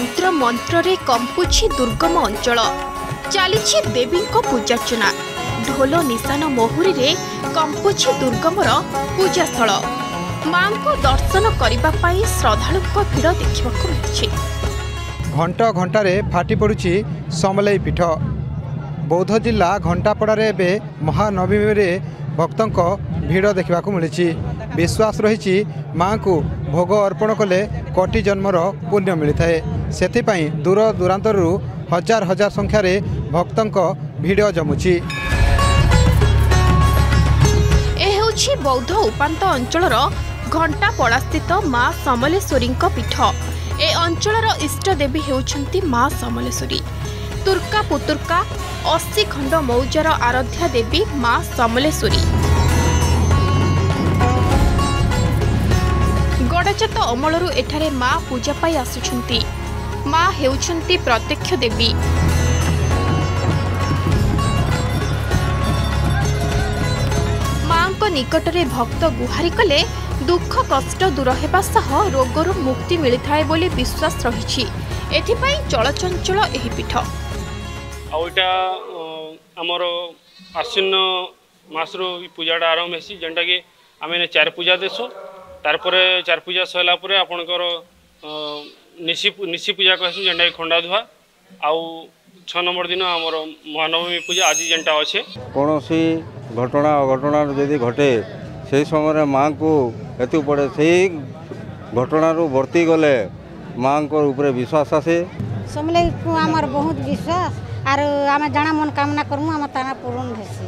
तंत्र मंत्र रे कंपुछि दुर्गम अंचल चलीछि देवी पूजार्चना ढोल निशान मोहुरी रे कंपुछि दुर्गमर पूजास्थल मां को दर्शन करबा पाई श्रद्धालुक भिड़ देखिबाको मिलछि। घंटा घंटारे फाटी पड़ुछि समलई पीठ। बौद्ध जिला घंटापड़ारे एबे महानवमी रे भक्तों भिड़ देखा मिली। विश्वास रही माँ को भोग अर्पण कले कोटि जन्मर पुण्य मिलता है। से दूर दूरांतर हजार हजार संख्यार भक्तों भिड़ जमुची। बौद्ध उपात अंचलर घंटापड़ा स्थित माँ समलेश्वरी पीठ। ए अंचलर इष्टदेवी हेउछंती माँ समलेश्वरी। तुर्का पुतुर्का 80 खंड मौजार आराध्या देवी माँ समलेश्वरी। गड़जात अमलरू एठारे माँ पूजा पाई आसुछंती। माँ हेउछंती प्रत्यक्ष देवी। माँ को निकटरे भक्त गुहारी कले दुख कष्ट दूर हेबा सह रोगरू मुक्ति मिलिथाए बोली विश्वास रहिछि। एथिपाई चलचंचल एही पीठ। आउटा आमर आश्विन मासरू पूजाटा आरंभ हेसी जेनटा कि आमे चार पूजा देसु। तारपरे चार पूजा सैला परे आपनकर निशी पूजा कहसु जेनटा कि खंडा धुआ आउ 6 नंबर दिन आमर महानवमी पूजा आज जेनटा अच्छे। कौनसी घटना अघटना यदि घटे से समय माँ को हेतु पड़े से घटनारू वर्ती गले माँ को ऊपर विश्वास आसे। समले को आमर बहुत विश्वास आर आम जाना मन कामना करमु आम ताना पूर्ण हेसी।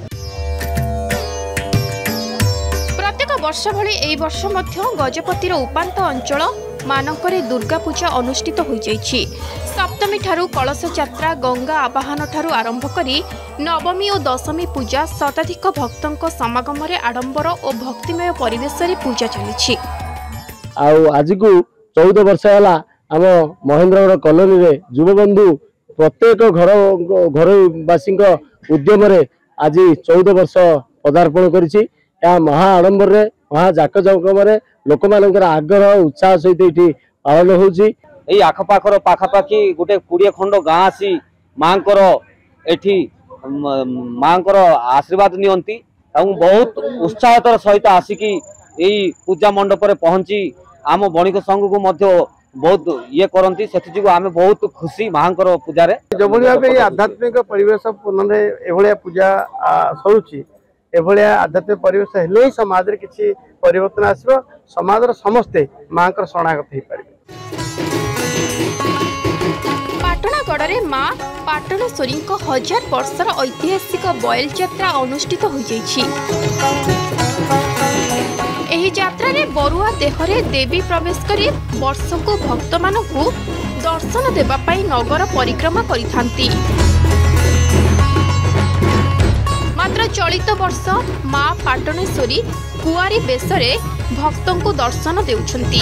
प्रत्येक वर्ष भली एई वर्ष मध्य गजपतिर उपांत अंचल मानकरे दुर्गा पूजा अनुष्ठित हो जाइछि। सप्तमी ठारू कलश यात्रा गंगा आवाहन ठारू आरंभ करी नवमी और दशमी पूजा शताधिक भक्तों समागम रे आडंबर और भक्तिमय परिवेश रे पूजा चली। आज को 14 वर्ष है आम महेंद्रगढ़ कॉलोनी रे युवबंधु प्रत्येक घरवासी उद्यम आज 14 वर्ष पदार्पण करिछि। महा आडंबर रे महा जाक जकम लोक मान आग्रह उत्साह सहित ये पालन होउछि। एई आखपाखर पाखापाखी गोटे 20 खंड गाँ आसी माँकर एठी माँकर आशीर्वाद नियंती बहुत उत्साहतर सहित आसिकी एई पूजा मंडप रे पहुंची आम बणिक संघ को मध्य बहुत ये करती से आम बहुत खुशी माँ पूजा जो भाव आध्यात्मिक परिवेश एभलिया पूजा सरुची एभलिया आध्यात्मिक परिवेश हेले ही समाज रे किछि परिवर्तन आसबो। समाज रे समस्ते माँ शरणागत हो पारे। पाटणागढ़ रे माँ पाटणेश्वरी 1000 वर्षर ऐतिहासिक बयल यात्रा अनुष्ठित हो जाइछि। एही यात्रा रे बरुआ देहरे देवी प्रवेश करी वर्ष को भक्त मानकु दर्शन देबा पाई नगर परिक्रमा करिथांती। मात्र चलित वर्ष माँ पाटणेश्वरी कुआरी बेसरे भक्तों को दर्शन देउछंती।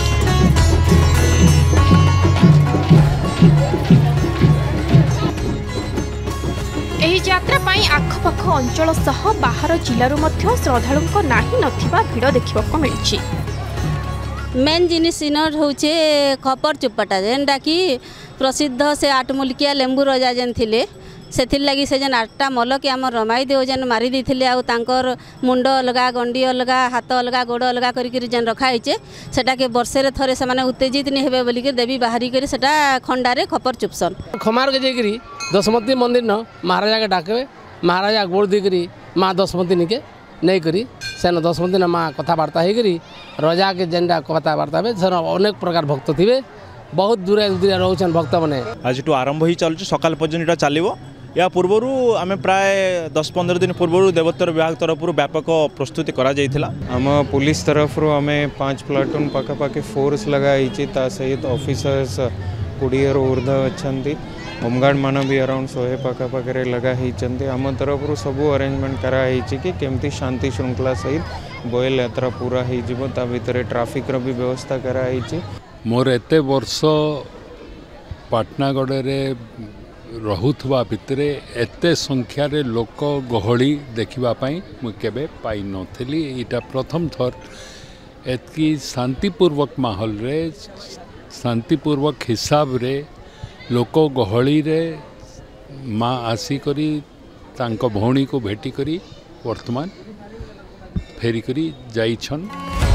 एही यात्रा पाई आखपाख अंचल सह बाहर जिलारू मध्य श्रद्धालुंक नाही नथिबा भिड़ देखिबाको मिलछि। मेन जिनिस इनर होचे खपर चुप्पाटा जेनटा कि प्रसिद्ध से आठमुलिकिया लेंबू रजा जेन थिले सेथिर लगी से जेन 8टा मल कि आम रमाई देव जेन मारी देथिले आ तांकर मुंड अलगा गंडी अलगा हाथ अलगा गोड़ अलगा करिक जेन रखा होइचे सेटा के वर्षे थरे से माने उत्तेजित नहीं हेबे बोलिक देवी बाहरी करी सेटा खंडारे खपर चुपसन। खमार के जेकरी दशमती मंदिर न महाराजा के डाके महाराजा गोड़ देकरी माँ दशमती निके नहीं करी सेन दशमती न माँ कथबार्ता होकर रजा के जेनटा कथबार्ता हे से अनेक प्रकार भक्त थे बहुत दूर दूर रोचन भक्त मैंने आज आरंभ ही चलुँ सकाल पर्यटन चलो। या पूर्वर आम प्राय 10-15 दिन पूर्व देवोत्तर विभाग तरफ व्यापक प्रस्तुति करा जाइथिला। आम पुलिस तरफ आम 5 प्लाटून पाखापाखि फोर्स लगाई सहित ऑफिसर्स 20 ऊर्ध अच्छा होमगार्ड मान भी अराउंड 100 पाखापाखि लगाई आम तरफ सबू अरेंजमेंट कराई कि केमती शांति श्रृंखला सहित बयल यात्रा पूरा हो भितर ट्राफिक भी व्यवस्था कराई। मोर एते वर्ष पाटनागढ़ रे रहुथवा भितरे एते संख्यार लोक गहली देखापी मुझे पाई नथली। इटा प्रथम थर एतकी शांतिपूर्वक माहौल रे शांतिपूर्वक हिसाब रे लोक गहली रे माँ आसिकरी तांको भौणी को भेटी करी वर्तमान फेरिकरी जाइछन।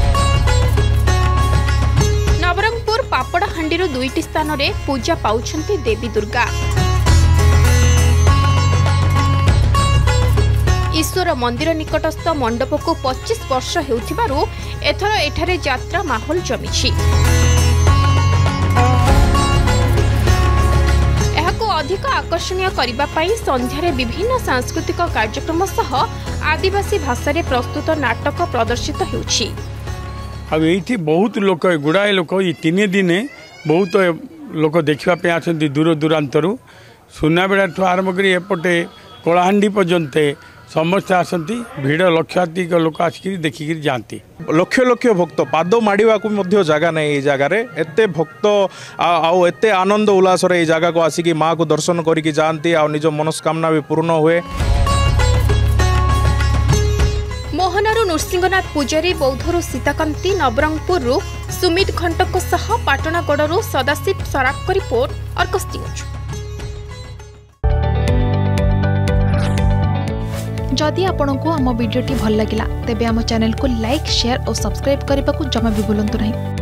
नवरंगपुर पापड़ाहांडी दुईटी स्थान रे पूजा पाउछंती देवी दुर्गा। ईश्वर मंदिर निकटस्थ मंडप को 25 वर्ष हेउथिबारु एथर एठारे यात्रा माहौल जमिछि। एहाको अधिक आकर्षणीय करिबा पई संध्यारे विभिन्न सांस्कृतिक कार्यक्रम सह आदिवासी भाषा रे प्रस्तुत नाटक प्रदर्शित हेउछि। अब ये बहुत लोक गुड़ाए लोक ये 3 दिन बहुत लोक देखा आसती दूर दूरांतरू सुनाबेड़ा ठू आरंभ कर एपटे कलाहांडी पर्यंत समस्ते आसती भिड़ लक्षाधिक लोक आसिक देखिक जाती। लक्ष लक्ष भक्त पाद माड़ा को जगह नहीं ये जगार एत भक्त आते आनंद उल्लास ये जगह को आसिक माँ को दर्शन करके जाती आ निज मनस्कामना भी पूर्ण हुए। मोहनरू नृसिंहनाथ पूजारी, बौद्धरू सीताकांती, नवरंगपुररू सुमित घंटक सह पाटणागड़रू Sadashiv Saraf report Argus News. जदि आपंक आम भिडी भल लगा तेब आम चैनल को लाइक, शेयर और सब्सक्राइब करने को जमा भी भूलु नहीं।